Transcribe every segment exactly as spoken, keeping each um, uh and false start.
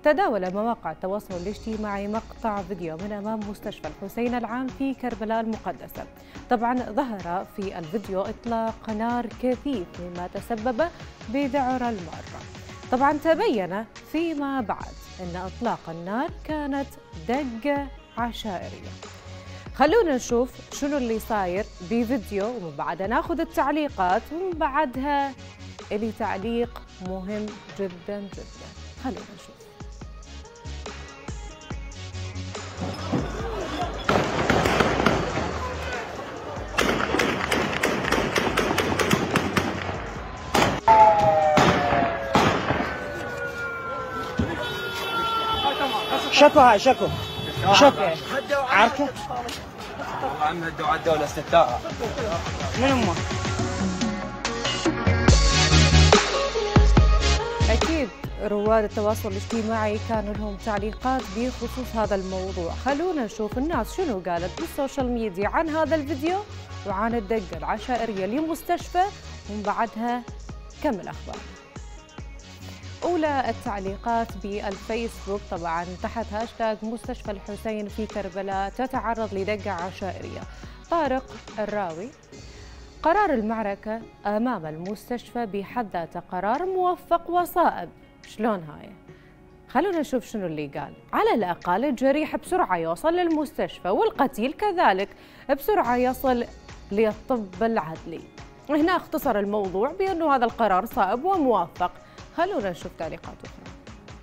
تداول مواقع التواصل الاجتماعي مقطع فيديو من أمام مستشفى الحسين العام في كربلاء المقدسة. طبعا ظهر في الفيديو إطلاق نار كثيف مما تسبب بذعر المارة. طبعا تبين فيما بعد أن إطلاق النار كانت دقة عشائرية. خلونا نشوف شنو اللي صاير بفيديو ومن بعدها ناخذ التعليقات ومن بعدها اللي تعليق مهم جدا جدا. خلونا نشوف. شكو هاي شكو شكو عركة والله عم هدوا على الدولة ستارة من امه. أكيد رواد التواصل الاجتماعي كان لهم تعليقات بخصوص هذا الموضوع. خلونا نشوف الناس شنو قالت بالسوشيال ميديا عن هذا الفيديو وعن الدقة العشائرية لمستشفى ومن بعدها كم الأخبار. أولى التعليقات بالفيسبوك طبعا تحت هاشتاج مستشفى الحسين في كربلاء تتعرض لدقة عشائرية. طارق الراوي: قرار المعركة أمام المستشفى بحد ذاته قرار موفق وصائب. شلون هاي؟ خلونا نشوف شنو اللي قال. على الأقل الجريح بسرعة يوصل للمستشفى والقتيل كذلك بسرعة يصل للطب العدلي. هنا اختصر الموضوع بأنه هذا القرار صائب وموفق. خلونا نشوف تعليقات أخرى.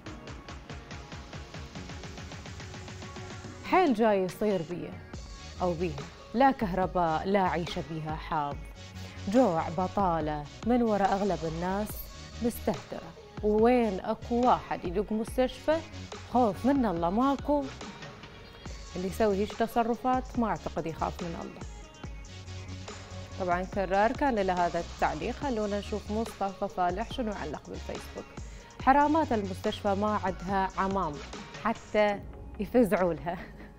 حيل جاي يصير بيه أو بيها، لا كهرباء لا عيشة بيها حاض، جوع بطالة من وراء أغلب الناس مستهترة، ووين أكو واحد يدق مستشفى خوف من الله ماكو. اللي يسوي هيج تصرفات ما أعتقد يخاف من الله. طبعا كرار كان له هذا التعليق. خلونا نشوف مصطفى فالح شنو علق بالفيسبوك: حرامات المستشفى ما عندها عمام حتى يفزعوا لها.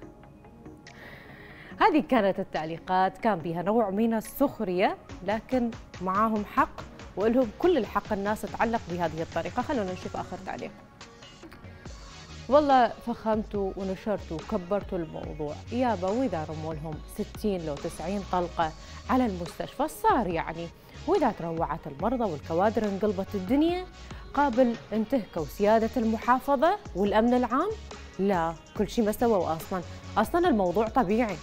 هذه كانت التعليقات، كان بها نوع من السخرية لكن معاهم حق ولهم كل الحق الناس تعلق بهذه الطريقة. خلونا نشوف آخر تعليق: والله فخمتوا ونشرتوا وكبرتوا الموضوع يابا، وإذا رموا لهم ستين لو تسعين طلقة على المستشفى صار يعني، وإذا تروعت المرضى والكوادر انقلبت الدنيا قابل انتهكوا سيادة المحافظة والأمن العام؟ لا، كل شيء ما سووا أصلا، أصلا الموضوع طبيعي.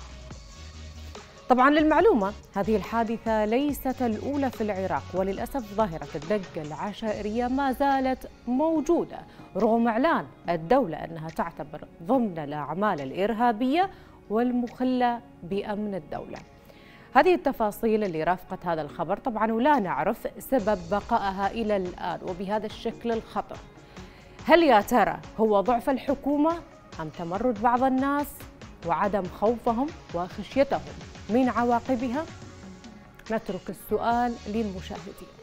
طبعا للمعلومة هذه الحادثة ليست الأولى في العراق، وللأسف ظاهرة الدقة العشائرية ما زالت موجودة رغم إعلان الدولة أنها تعتبر ضمن الأعمال الإرهابية والمخلة بأمن الدولة. هذه التفاصيل اللي رافقت هذا الخبر طبعا، ولا نعرف سبب بقائها إلى الآن وبهذا الشكل الخطر. هل يا ترى هو ضعف الحكومة أم تمرد بعض الناس وعدم خوفهم وخشيتهم من عواقبها؟ نترك السؤال للمشاهدين.